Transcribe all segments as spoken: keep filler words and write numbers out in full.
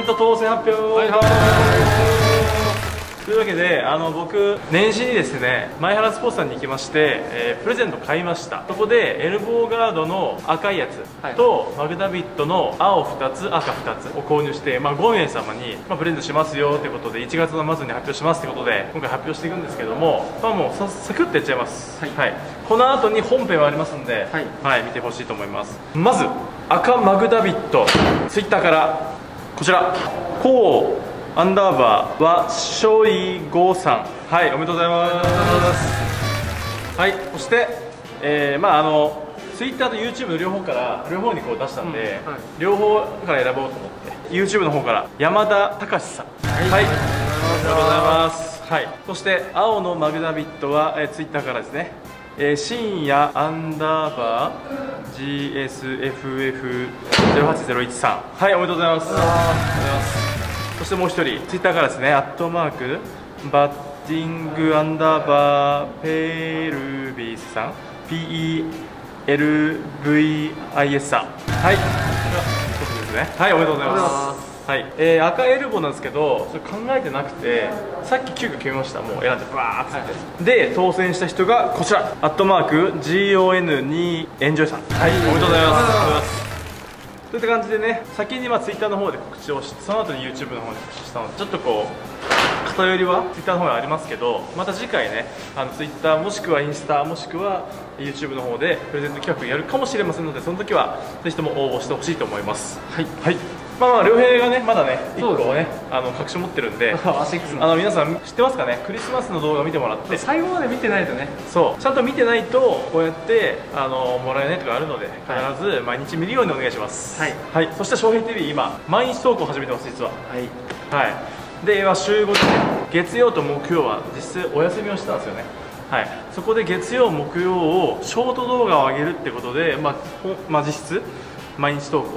ント当選発表。はいはい。というわけで、あの僕年始にですね、前原スポーツさんに行きまして、えー、プレゼント買いました。そこでエルボーガードの赤いやつと、はい、マグダビットの青ふたつ赤ふたつを購入して、まあ、ごめいさまに、まあ、プレゼントしますよということでいちがつの末に発表しますということで今回発表していくんですけども、まあ、もう サ, サクッとやっちゃいます、はいはい、この後に本編はありますので、はいはい、見てほしいと思います。まず赤マグダビット、ツイッターからこちらこうアンダーバーはしょいごうさん、はい、おめでとうございます。はい、そして、えー、まああのツイッターと YouTube の両方から両方にこう出したんで、うんはい、両方から選ぼうと思って YouTube の方から山田隆さん、はい、はい、ありがとうございます。はい、そして青のマグダビットは、えー、ツイッターからですね、えー、深夜アンダーバー ジーエスエフエフゼロはちゼロいちさん、はい、おめでとうございます。ありがとうございます。そしてもう一人、ツイッターからですね、アットマークバッティングアンダーバーペルビスさん、ピーイーエルブイアイエス さん、はい、そうですね、はい、おめでとうございます。はい、えー、赤エルボーなんですけど、それ考えてなくて、さっき急遽決めました、もう選んで、バーッつって、はい、で、当選した人がこちら、アットマーク ジーオーエヌ にエンジョイさん、はい、おめでとうございます。といった感じでね、先にまあ Twitter の方で告知をして、その後に YouTube の方で告知したので、ちょっとこう偏りは Twitter の方にありますけど、また次回ね、あの Twitter もしくはインスタもしくは YouTube の方でプレゼント企画やるかもしれませんので、その時はぜひとも応募してほしいと思います。はい、はい、まあまあ良平がねまだねいっこねあの隠し持ってるんであの皆さん知ってますかね、クリスマスの動画見てもらって最後まで見てないとね、そうちゃんと見てないとこうやってあのもらえないとかあるので、必ず毎日見るようにお願いします。はい、はい、そして翔平 ティーブイ 今毎日投稿始めてます実は。はい、はい、では週ごとで月曜と木曜は実際お休みをしてたんですよね。はい、そこで月曜木曜をショート動画を上げるってことで、まあまあ、実質毎日投稿、はい、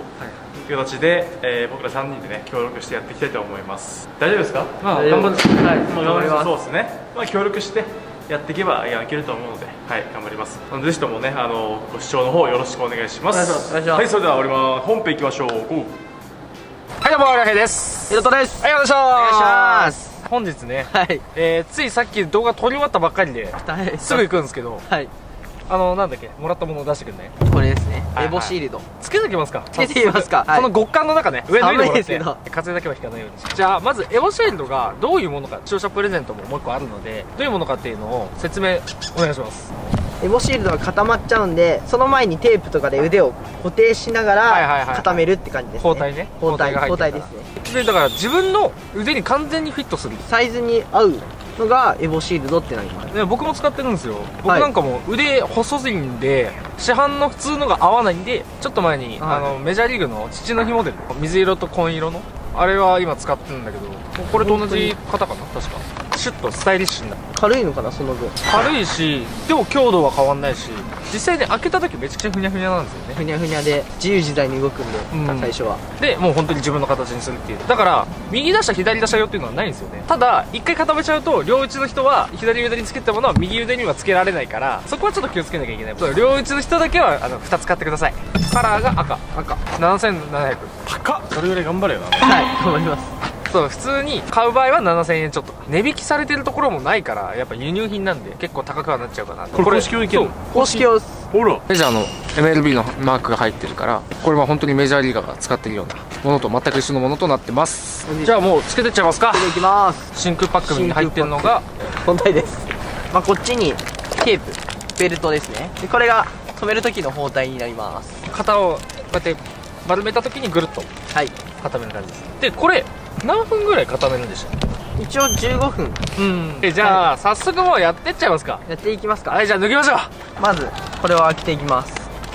という形で、えー、僕らさんにんでね協力してやっていきたいと思います。大丈夫ですか？まあ頑張って、はい、まあ頑張ります。そうですね。まあ協力してやっていけばいけると思うので、はい、頑張ります。なのでぜひともねあのご視聴の方よろしくお願いします。お願いします。はい、それでは終わります。本編いきましょう。ゴー。はい、どうも良平です。ひろとです。はい、お願いします。お願いします。本日ね、はい、えー、ついさっき動画撮り終わったばっかりで、はい、すぐ行くんですけど、はい、あのなんだっけ、もらったものを出してくんね。これですね、エボシールドつけておきますか。つけてみますか。この極寒の中ね、上脱いでもらって、風だけは引かないように。じゃあまずエボシールドがどういうものか、視聴者プレゼントももう一個あるので、どういうものかっていうのを説明お願いします。エボシールドが固まっちゃうんで、その前にテープとかで腕を固定しながら固めるって感じですね。包帯ね、包帯が入ってるから。包帯ですね。でだから自分の腕に完全にフィットするサイズに合うのがエボシールドってなります。で僕も使ってるんですよ。僕なんかも腕細いんで、市販の普通のが合わないんで、ちょっと前に、はい、あのメジャーリーグの父の日モデル、水色と紺色のあれは今使ってるんだけど、これと同じ型かな確か。シュッとスタイリッシュな、軽いのかな、その分軽いし、でも強度は変わんないし、実際ね開けた時めちゃくちゃふにゃふにゃなんですよね。ふにゃふにゃで自由自在に動くんで、うん、最初はでもう本当に自分の形にするっていう。だから右打者左打者よっていうのはないんですよね。ただ一回固めちゃうと、両打ちの人は左腕につけたものは右腕にはつけられないから、そこはちょっと気をつけなきゃいけない。両打ちの人だけはあのふたつ買ってください。カラーが赤赤ななせんななひゃく、高っ。それぐらい頑張れよな。はい、頑張ります。そう、普通に買う場合はななせんえんちょっと、値引きされてるところもないから、やっぱ輸入品なんで結構高くはなっちゃうかな。これ公式をいける？公式を、ほらメジャーの エムエルビー のマークが入ってるから、これは本当にメジャーリーガーが使ってるようなものと全く一緒のものとなってます。じゃあもうつけてっちゃいますか。つけていきます。真空パックに入ってるのが本体です。まあこっちにテープ、ベルトですね。でこれが止める時の包帯になります。型をこうやって丸めた時にぐるっと固める感じです。でこれ何分ぐらい固めるんでしょう？一応じゅうごふん。うん。えじゃあ、はい、早速もうやってっちゃいますか。やっていきますか。はい、じゃあ抜きましょう。まずこれを開けていきます。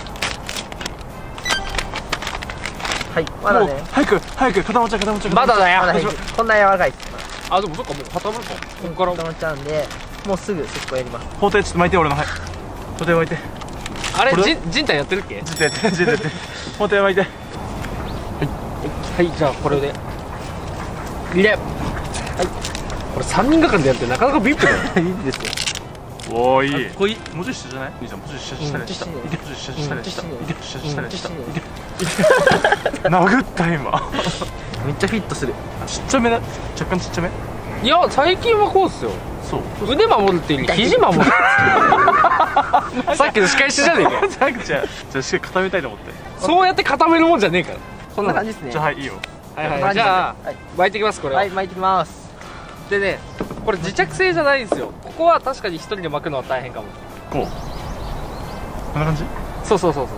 はい、まだね、早く早く固まっちゃう固まっちゃう。まだだよ。こんな柔らかいです。あ、でもそっか、もう固まるか。ここから固まっちゃうんで、もうすぐそこやります。包帯ちょっと巻いて、俺の。はい、包帯巻いて。あれじ人体やってるっけ？人体やってる、人体やってる。包帯巻いて。はい、はい、じゃあこれで入れ。はい、これさんにんがかりでやってなかなかビップだよ。いいですよ。おー、いい。こいもうちょい下じゃない？兄さんもうちょい下下で下。いてもうちょい下下で下。いてもうちょい下下で下。いて。殴った今。 めっちゃフィットする。 ちっちゃめだ、若干ちっちゃめ。 いや最近はこうっすよ。 そう腕守るっていうより肘守るさっきの仕返しじゃねえかよ。 じゃあじゃあしっかり固めたいと思って。 そうやって固めるもんじゃねえから。 こんな感じですね。 じゃあはいいいよ。 はいはい、じゃあはい巻いてきますこれを。 はい、巻いてきます。 でね、これ自着性じゃないんですよ。ここは確かに一人で巻くのは大変かも。 こうこんな感じ。 そうそうそうそう。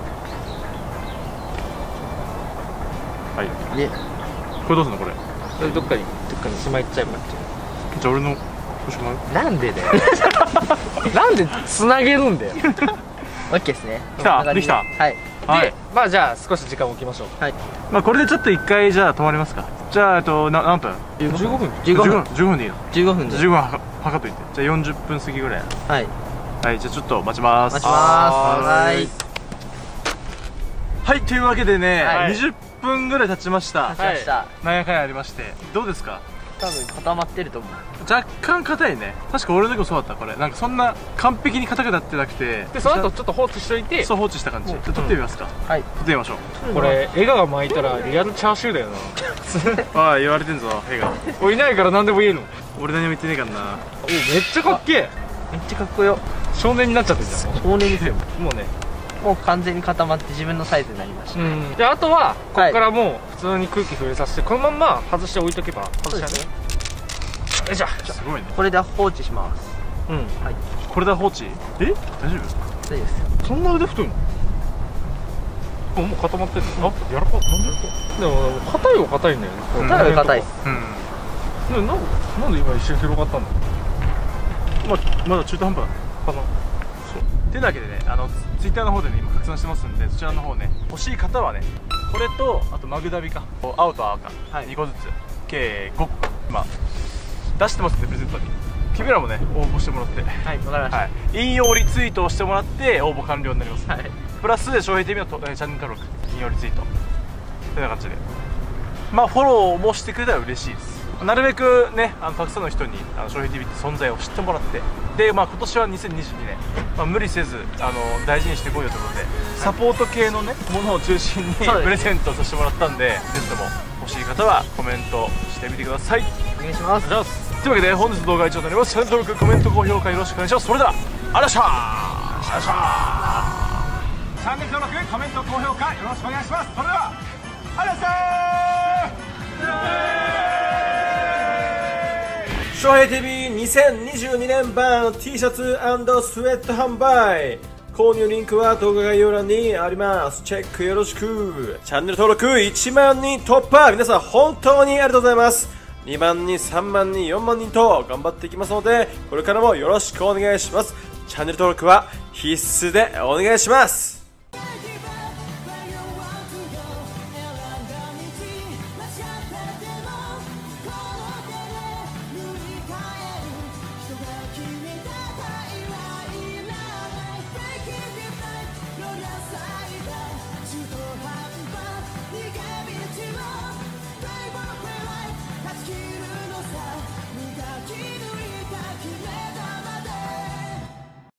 はい。 で、 これどうすんのこれ。 それどっかにどっかにしまいっちゃえばいい。 じゃあ俺の欲しくない？ なんでだよなんでつなげるんだよ。 オッケーですね。 来たできた。 はいはいで、まあじゃあ少し時間を置きましょう。 はい。 まあこれでちょっと一回じゃあ止まりますか。じゃあえっとな何分？ じゅうごふん。 じゅうごふん。 じゅうごふんでいいの？ じゅうごふんで。 じゅうごふんは測っといて。じゃあよんじゅっぷん過ぎぐらい。 はい。 はい、じゃあちょっと待ちます。 待ちます。はい。 はい、というわけでね、 はいにじゅっぷんぐらい経ちました。 立ちました。 なんやかんやありまして、どうですか？ 多分固まってると思う。 若干硬いね。確か俺の時もそうだったこれ。なんかそんな完璧に硬くなってなくて、 でその後ちょっと放置しといて、 そう放置した感じ。じゃあ撮ってみますか。 はい。 撮ってみましょう。 これ江川巻いたらリアルチャーシューだよな。 ああ言われてんぞ、絵が。 おいないから何でも言えるの。 俺何も言ってねえからな。 おめっちゃかっけえ。 めっちゃかっこよ。 少年になっちゃってるじゃん。 少年ですよ。 もうね。 もう完全に固まって自分のサイズになりました。 うん。であとはここからもう普通に空気触れさせてこのまんま外して置いとけば。外したね。よいしょ。 すごいね。 これで放置します。 うん。 はい。 これで放置？え？大丈夫？ そうです。 そんな腕太いの？もうもう固まってるの？あ、やらか。なんで？でも硬いは硬いんだよね。 硬いは硬い。 うん。 でなんなんで今一瞬広がったんだ。 まあまだ中途半端かな。そう。てなわけでね、あのツイッターの方でね今拡散してますんで、そちらの方ね欲しい方はね、これとあとマグダビか、青と赤、はい、にこずつ計ごこ今出してますんでプレゼントに。君らもね応募してもらって、 はい、わかりました。はい、 引用リツイートをしてもらって応募完了になります。はい。プラス翔平 ティービー のと、えー、チャンネル登録、引用リツイートというような感じで、まあフォローもしてくれたら嬉しいです。なるべくね、あのたくさんの人にあの翔平 ティービー って存在を知ってもらって、で、まあ、今年はにせんにじゅうにねん、まあ、無理せずあの大事にしてこいよということで、サポート系のねものを中心にプレゼントさせてもらったんで、ぜひとも欲しい方はコメントしてみてください。 お願いします。 というわけで本日の動画は以上になります。チャンネル登録、コメント、高評価よろしくお願いします。それではありがとうございました。チャンネル登録、コメント、高評価よろしくお願いします。それではありがとうございました。翔平 ティービーにせんにじゅうにねん版 T シャツ&スウェット販売、購入リンクは動画概要欄にあります。チェックよろしく。チャンネル登録いちまんにん突破、皆さん本当にありがとうございます。にまんにん、さんまんにん、よんまんにんと頑張っていきますので、これからもよろしくお願いします。チャンネル登録は必須でお願いします。